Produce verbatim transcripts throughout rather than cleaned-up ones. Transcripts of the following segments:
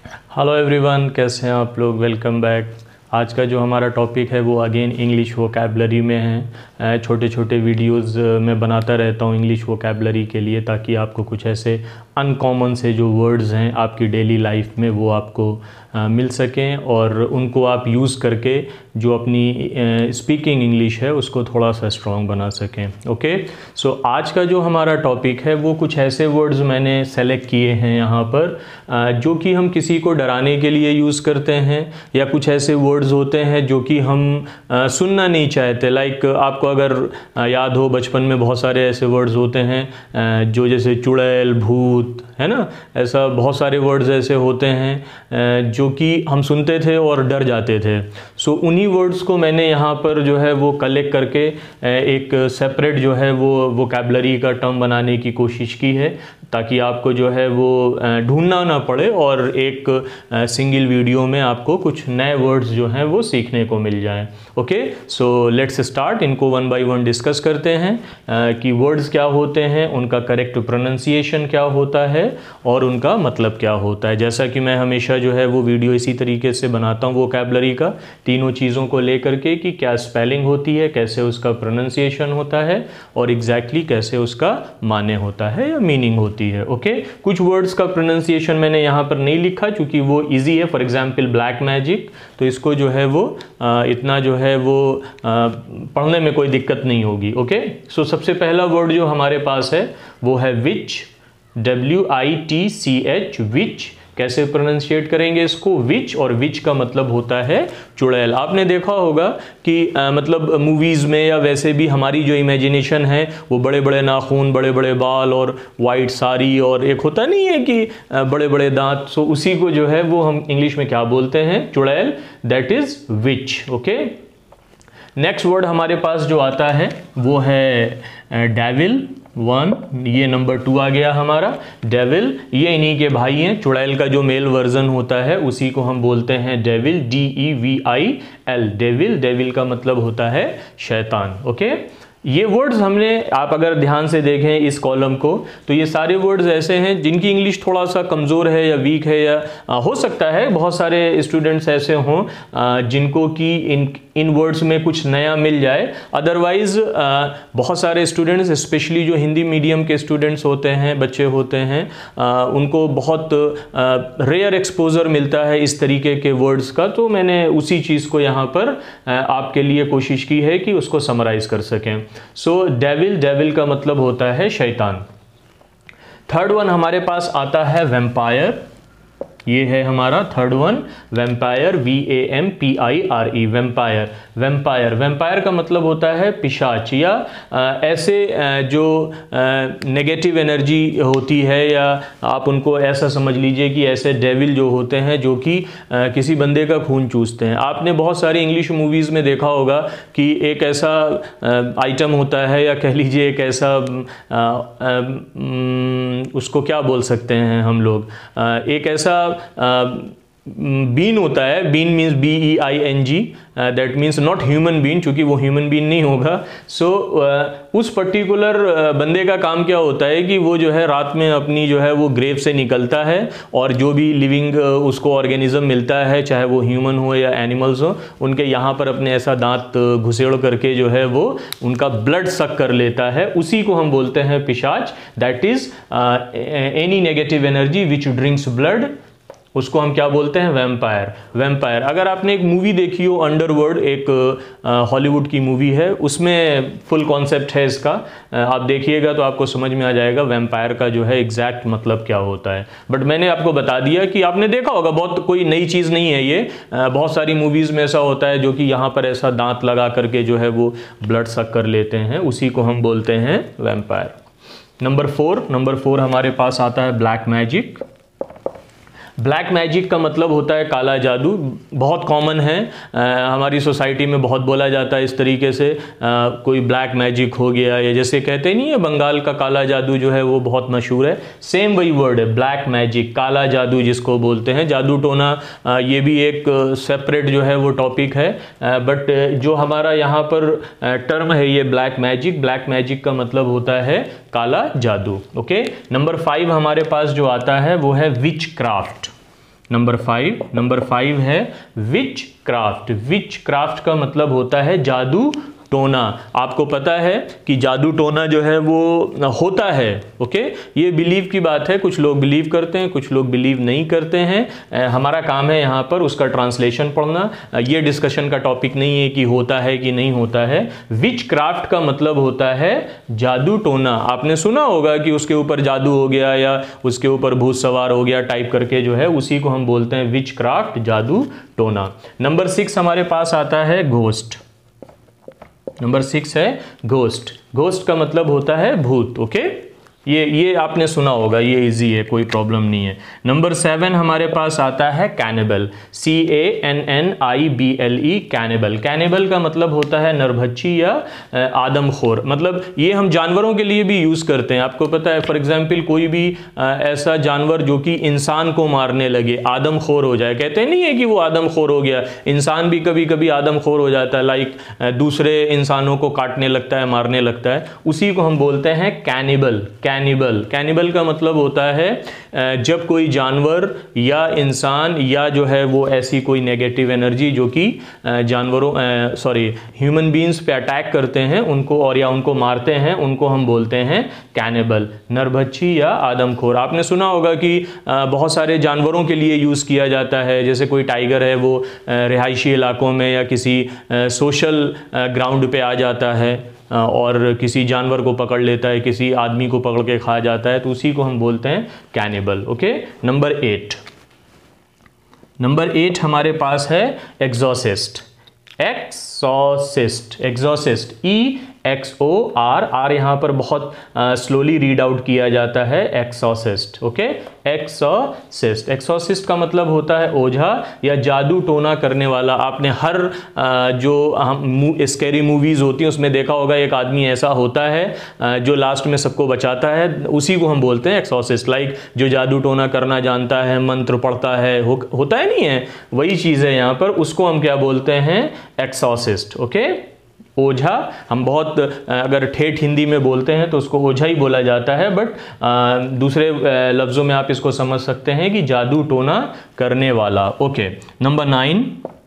Hello everyone, कैसे हैं आप लोग। Welcome back. आज का जो हमारा टॉपिक है वो अगेन इंग्लिश वोकैबलरी में है। छोटे छोटे वीडियोस मैं बनाता रहता हूँ इंग्लिश वोकैबलरी के लिए, ताकि आपको कुछ ऐसे अनकॉमन से जो वर्ड्स हैं आपकी डेली लाइफ में वो आपको आ, मिल सकें और उनको आप यूज़ करके जो अपनी स्पीकिंग इंग्लिश है उसको थोड़ा सा स्ट्रॉन्ग बना सकें। ओके, सो आज का जो हमारा टॉपिक है वो कुछ ऐसे वर्ड्स मैंने सेलेक्ट किए हैं यहाँ पर आ, जो कि हम किसी को डराने के लिए यूज़ करते हैं, या कुछ ऐसे वर्ड्स होते हैं जो कि हम आ, सुनना नहीं चाहते। लाइक आपको अगर आ, याद हो, बचपन में बहुत सारे ऐसे वर्ड्स होते हैं आ, जो जैसे चुड़ैल, भूत, है ना, ऐसा बहुत सारे वर्ड्स ऐसे होते हैं आ, जो कि हम सुनते थे और डर जाते थे। सो so, उन्हीं वर्ड्स को मैंने यहाँ पर जो है वो कलेक्ट करके एक सेपरेट जो है वो वोकैबलरी का टर्म बनाने की कोशिश की है, ताकि आपको जो है वो ढूंढना ना पड़े और एक सिंगल वीडियो में आपको कुछ नए वर्ड्स जो हैं वो सीखने को मिल जाएं। Okay, so let's start. इनको वन बाय वन डिस्कस करते हैं कि वर्ड्स क्या होते हैं, उनका करेक्ट प्रोनाउंसिएशन क्या होता है और उनका मतलब क्या होता है। जैसा कि मैं हमेशा जो है वो वीडियो इसी तरीके से बनाता हूँ वोकैबलरी का, तीनों चीज़ों को लेकर के कि क्या स्पेलिंग होती है, कैसे उसका प्रोनाउंसिएशन होता है और एग्जैक्टली कैसे उसका माने होता है या मीनिंग होती है। ओके, कुछ वर्ड्स का प्रोनाउंसिएशन मैंने यहाँ पर नहीं लिखा क्योंकि वो इजी है। फॉर एग्जांपल ब्लैक मैजिक, तो इसको जो है वो आ, इतना जो है वो आ, पढ़ने में कोई दिक्कत नहीं होगी। ओके, सो सबसे पहला वर्ड जो हमारे पास है वो है witch, W I T C H, witch. कैसे प्रोनाउंशिएट करेंगे इसको, विच, और विच का मतलब होता है चुड़ैल। आपने देखा होगा कि आ, मतलब मूवीज़ में या वैसे भी हमारी जो इमेजिनेशन है वो बड़े बड़े नाखून, बड़े बड़े बाल और वाइट साड़ी, और एक होता नहीं है कि आ, बड़े बड़े दांत। सो उसी को जो है वो हम इंग्लिश में क्या बोलते हैं, चुड़ैल, that is witch. Okay, next word हमारे पास जो आता है वो है डेविल। वन, ये नंबर टू आ गया हमारा। डेविल, ये इन्हीं के भाई हैं। चुड़ैल का जो मेल वर्जन होता है उसी को हम बोलते हैं devil, D E V I L, devil. Devil का मतलब होता है शैतान। ओके, ये वर्ड्स हमने, आप अगर ध्यान से देखें इस कॉलम को, तो ये सारे वर्ड्स ऐसे हैं जिनकी इंग्लिश थोड़ा सा कमज़ोर है या वीक है, या आ, हो सकता है बहुत सारे स्टूडेंट्स ऐसे हों आ, जिनको कि इन इन वर्ड्स में कुछ नया मिल जाए। अदरवाइज़ बहुत सारे स्टूडेंट्स, स्पेशली जो हिंदी मीडियम के स्टूडेंट्स होते हैं, बच्चे होते हैं, आ, उनको बहुत रेयर एक्सपोजर मिलता है इस तरीके के वर्ड्स का। तो मैंने उसी चीज़ को यहाँ पर आ, आपके लिए कोशिश की है कि उसको समराइज़ कर सकें। सो डेविल, डेविल का मतलब होता है शैतान। थर्ड वन हमारे पास आता है वैम्पायर। ये है हमारा third one, vampire, V A M P I R E, vampire. Vampire vampire का मतलब होता है पिशाच, या आ, ऐसे आ, जो नेगेटिव एनर्जी होती है, या आप उनको ऐसा समझ लीजिए कि ऐसे डेविल जो होते हैं जो कि आ, किसी बंदे का खून चूसते हैं। आपने बहुत सारी इंग्लिश मूवीज़ में देखा होगा कि एक ऐसा आइटम होता है, या कह लीजिए एक ऐसा आ, आ, उसको क्या बोल सकते हैं हम लोग, आ, एक ऐसा बीन होता है। Being means B E I N G, that means not human being, चूंकि वो ह्यूमन बीन नहीं होगा। सो so, uh, उस पर्टिकुलर uh, बंदे का काम क्या होता है कि वो जो है रात में अपनी जो है वो ग्रेव से निकलता है, और जो भी लिविंग uh, उसको ऑर्गेनिज्म मिलता है, चाहे वो ह्यूमन हो या एनिमल्स हो, उनके यहाँ पर अपने ऐसा दांत घुसेड़ करके जो है वो उनका ब्लड सक कर लेता है। उसी को हम बोलते हैं पिशाच। That is any negative energy which drinks blood, उसको हम क्या बोलते हैं, वैम्पायर। वैम्पायर, अगर आपने एक मूवी देखी हो अंडरवर्ल्ड, एक हॉलीवुड की मूवी है, उसमें फुल कॉन्सेप्ट है इसका, आप देखिएगा तो आपको समझ में आ जाएगा वैम्पायर का जो है एग्जैक्ट मतलब क्या होता है। बट मैंने आपको बता दिया कि आपने देखा होगा, बहुत कोई नई चीज़ नहीं है ये। बहुत सारी मूवीज़ में ऐसा होता है जो कि यहाँ पर ऐसा दांत लगा करके जो है वो ब्लड सक कर लेते हैं, उसी को हम बोलते हैं vampire. Number four number four हमारे पास आता है ब्लैक मैजिक। ब्लैक मैजिक का मतलब होता है काला जादू। बहुत कॉमन है, आ, हमारी सोसाइटी में बहुत बोला जाता है इस तरीके से, आ, कोई ब्लैक मैजिक हो गया, या जैसे कहते नहीं है बंगाल का काला जादू जो है वो बहुत मशहूर है, सेम वही वर्ड है ब्लैक मैजिक, काला जादू जिसको बोलते हैं। जादू टोना, आ, ये भी एक सेपरेट जो है वो टॉपिक है, बट जो हमारा यहाँ पर टर्म है ये ब्लैक मैजिक। ब्लैक मैजिक का मतलब होता है काला जादू। ओके, नंबर फाइव हमारे पास जो आता है वो है witchcraft. Number five number five है विच क्राफ्ट। विच क्राफ्ट का मतलब होता है जादू टोना। आपको पता है कि जादू टोना जो है वो होता है, ओके। ये बिलीव की बात है, कुछ लोग बिलीव करते हैं, कुछ लोग बिलीव नहीं करते हैं। हमारा काम है यहाँ पर उसका ट्रांसलेशन पढ़ना। ये डिस्कशन का टॉपिक नहीं है कि होता है कि नहीं होता है। विच क्राफ्ट का मतलब होता है जादू टोना। आपने सुना होगा कि उसके ऊपर जादू हो गया या उसके ऊपर भूत सवार हो गया टाइप करके जो है, उसी को हम बोलते हैं विच क्राफ्ट, जादू टोना। नंबर सिक्स हमारे पास आता है घोस्ट। नंबर सिक्स है घोस्ट। घोस्ट का मतलब होता है भूत, ओके। ये ये आपने सुना होगा, ये इजी है, कोई प्रॉब्लम नहीं है। नंबर सेवन हमारे पास आता है cannibal. C A N N I B L E, cannibal. Cannibal का मतलब होता है नरभक्षी या आदमखोर। मतलब ये हम जानवरों के लिए भी यूज़ करते हैं। आपको पता है, फॉर एग्जाम्पल कोई भी ऐसा जानवर जो कि इंसान को मारने लगे, आदमखोर हो जाए। कहते नहीं है कि वो आदमखोर हो गया। इंसान भी कभी कभी आदमखोर हो जाता है, लाइक दूसरे इंसानों को काटने लगता है, मारने लगता है। उसी को हम बोलते हैं कैनिबल। कैनिबल कैनिबल का मतलब होता है जब कोई जानवर या इंसान या जो है वो ऐसी कोई नेगेटिव एनर्जी जो कि जानवरों सॉरी ह्यूमन बीइंग्स पे अटैक करते हैं उनको, और या उनको मारते हैं, उनको हम बोलते हैं कैनिबल, नरभक्षी या आदमखोर। आपने सुना होगा कि बहुत सारे जानवरों के लिए यूज़ किया जाता है। जैसे कोई टाइगर है, वो रिहायशी इलाकों में या किसी सोशल ग्राउंड पे आ जाता है और किसी जानवर को पकड़ लेता है, किसी आदमी को पकड़ के खा जाता है, तो उसी को हम बोलते हैं cannibal, okay. Number eight number eight हमारे पास है exorcist. Exorcist exorcist E X O R R यहाँ पर बहुत स्लोली रीड आउट किया जाता है, एक्सॉर्सिस्ट, ओके। एक्सॉर्सिस्ट एक्सॉर्सिस्ट का मतलब होता है ओझा या जादू टोना करने वाला। आपने हर आ, जो हम स्कैरी मूवीज होती हैं उसमें देखा होगा, एक आदमी ऐसा होता है आ, जो लास्ट में सबको बचाता है, उसी को हम बोलते हैं एक्सॉर्सिस्ट। लाइक जो जादू टोना करना जानता है, मंत्र पढ़ता है, हो, होता है नहीं है, वही चीज़ है यहाँ पर, उसको हम क्या बोलते हैं, एक्सॉर्सिस्ट, ओके। ओझा हम बहुत अगर ठेठ हिंदी में बोलते हैं तो उसको ओझा ही बोला जाता है, बट दूसरे लफ्ज़ों में आप इसको समझ सकते हैं कि जादू टोना करने वाला, ओके। Number nine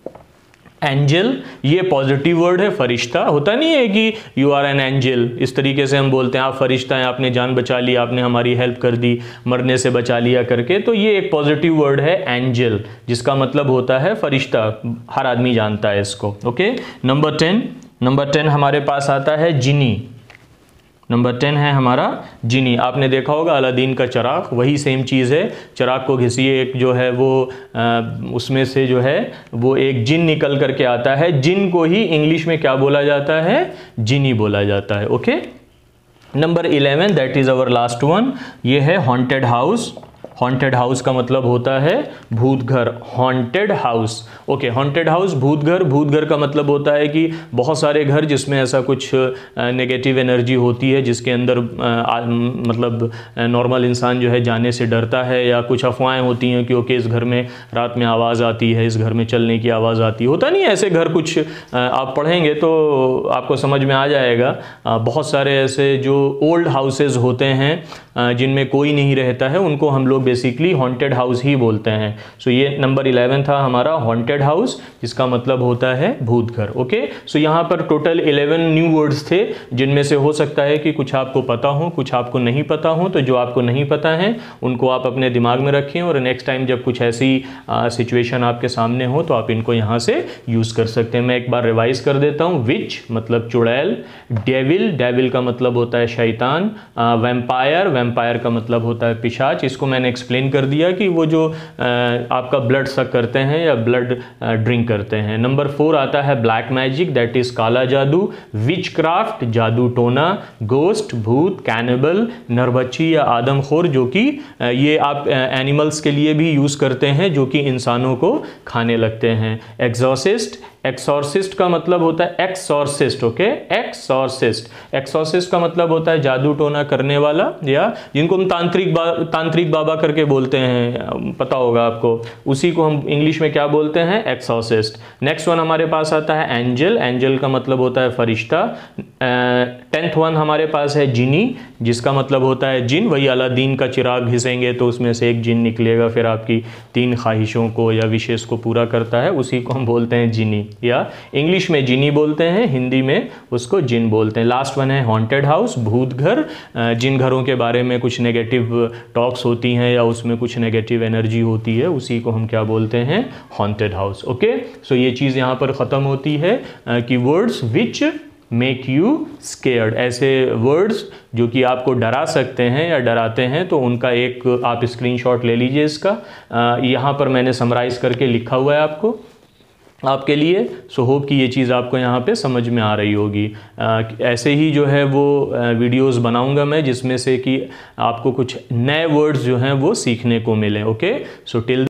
angel. ये पॉजिटिव वर्ड है, फरिश्ता। होता नहीं है कि यू आर एन एंजल, इस तरीके से हम बोलते हैं आप फरिश्ता हैं, आपने जान बचा ली, आपने हमारी हेल्प कर दी, मरने से बचा लिया करके। तो ये एक पॉजिटिव वर्ड है एंजल, जिसका मतलब होता है फरिश्ता। हर आदमी जानता है इसको, okay. Number ten number ten हमारे पास आता है जिनी। नंबर टेन है हमारा जिनी। आपने देखा होगा अलादीन का चिराग, वही सेम चीज़ है। चिराग को घिसिए, एक जो है वो आ, उसमें से जो है वो एक जिन निकल करके आता है। जिन को ही इंग्लिश में क्या बोला जाता है, जिनी बोला जाता है, okay. Number eleven that is our last one, ये है हॉन्टेड हाउस। हॉन्टेड हाउस का मतलब होता है भूत घर, haunted house, okay. Haunted house, भूत घर। भूत घर का मतलब होता है कि बहुत सारे घर जिसमें ऐसा कुछ नेगेटिव एनर्जी होती है, जिसके अंदर आ, मतलब नॉर्मल इंसान जो है जाने से डरता है, या कुछ अफवाहें होती हैं कि ओके इस घर में रात में आवाज़ आती है, इस घर में चलने की आवाज़ आती है। होता नहीं है ऐसे घर, कुछ आप पढ़ेंगे तो आपको समझ में आ जाएगा। बहुत सारे ऐसे जो ओल्ड हाउसेज होते हैं जिनमें कोई नहीं रहता है, उनको हम लोग बेसिकली हॉन्टेड हाउस ही बोलते हैं। सो so, ये नंबर इलेवन था हमारा हॉन्टेड हाउस, जिसका मतलब होता है भूत घर, ओके। सो यहाँ पर टोटल इलेवन न्यू वर्ड्स थे, जिनमें से हो सकता है कि कुछ आपको पता हो, कुछ आपको नहीं पता हो। तो जो आपको नहीं पता है उनको आप अपने दिमाग में रखें, और नेक्स्ट टाइम जब कुछ ऐसी सिचुएशन आपके सामने हो तो आप इनको यहाँ से यूज़ कर सकते हैं। मैं एक बार रिवाइज कर देता हूँ। विच मतलब चुड़ैल, डेविल, डेविल का मतलब होता है शैतान, वैम्पायर, वैम्पायर का मतलब होता है पिशाच। इसको मैंने एक्सप्लेन कर दिया कि वो जो आ, आपका ब्लड सक करते हैं या ब्लड ड्रिंक करते हैं। नंबर फोर आता है ब्लैक मैजिक, दैट इज काला जादू, विच क्राफ्ट जादू टोना, गोस्ट भूत, कैनिबल नरभक्षी या आदमखोर, जो कि ये आप एनिमल्स के लिए भी यूज़ करते हैं जो कि इंसानों को खाने लगते हैं। एक्सॉर्सिस्ट एक्सॉर्सिस्ट का मतलब होता है एक्सॉर्सिस्ट, ओके, एक्सॉर्सिस्ट। एक्सॉर्सिस्ट का मतलब होता है जादू टोना करने वाला, या जिनको हम तांत्रिक बा, तांत्रिक बाबा करके बोलते हैं, पता होगा आपको, उसी को हम इंग्लिश में क्या बोलते हैं, एक्सॉर्सिस्ट। नेक्स्ट वन हमारे पास आता है एंजल। एंजल का मतलब होता है फरिश्ता। टेंथ वन हमारे पास है जिनी, जिसका मतलब होता है जिन। वही अलादीन का चिराग घिसेंगे तो उसमें से एक जिन निकलेगा, फिर आपकी तीन ख्वाहिशों को या विशेष को पूरा करता है, उसी को हम बोलते हैं जिनी, या इंग्लिश में जिनी बोलते हैं, हिंदी में उसको जिन बोलते हैं। लास्ट वन है हॉन्टेड हाउस, भूत घर। जिन घरों के बारे में कुछ नेगेटिव टॉक्स होती हैं या उसमें कुछ नेगेटिव एनर्जी होती है, उसी को हम क्या बोलते हैं, हॉन्टेड हाउस। ओके, सो ये चीज़ यहाँ पर ख़त्म होती है कि words which make you scared, ऐसे वर्ड्स जो कि आपको डरा सकते हैं या डराते हैं, तो उनका एक आप स्क्रीनशॉट ले लीजिए इसका। यहाँ पर मैंने समराइज़ करके लिखा हुआ है आपको आपके लिए। सो होप कि ये चीज़ आपको यहाँ पे समझ में आ रही होगी। आ, ऐसे ही जो है वो वीडियोस बनाऊंगा मैं, जिसमें से कि आपको कुछ नए वर्ड्स जो हैं वो सीखने को मिलें। Okay, so till